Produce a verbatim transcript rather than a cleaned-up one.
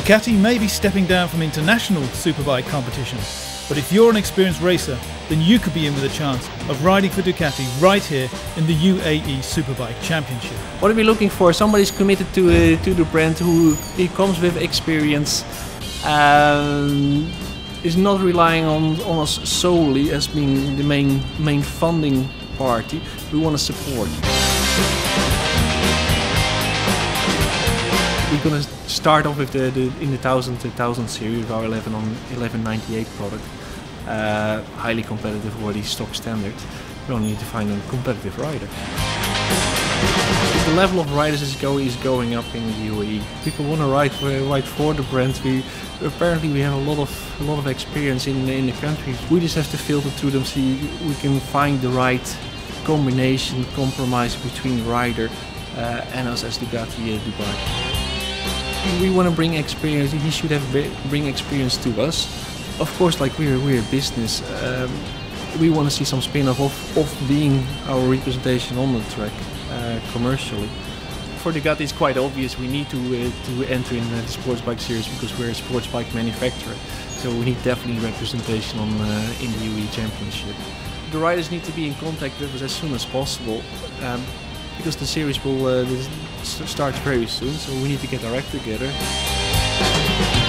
Ducati may be stepping down from international superbike competition, but if you're an experienced racer, then you could be in with a chance of riding for Ducati right here in the U A E Superbike Championship. What are we looking for? Somebody who's committed to uh, to the brand, who he comes with experience, um, is not relying on, on us solely as being the main main funding party. We want to support. We're going to start off with the, the in the one thousand to one thousand series with our eleven on eleven ninety-eight product. Uh, highly competitive, already stock standard. We only need to find a competitive rider. The level of riders is, go, is going up in the U A E. People want to ride for, ride for the brand. We apparently we have a lot of a lot of experience in in the country. We just have to filter through them, see we can find the right combination, compromise between the rider uh, and us as Ducati uh, Dubai. We want to bring experience. He should have bring experience to us. Of course, like we're we're a business. Um, we want to see some spin-off of, of being our representation on the track uh, commercially. For Ducati, it's quite obvious we need to uh, to enter in uh, the sports bike series because we're a sports bike manufacturer. So we need definitely representation on uh, in the U A E Championship. The riders need to be in contact with us as soon as possible. Um, Because the series will uh, start very soon, so we need to get our act together.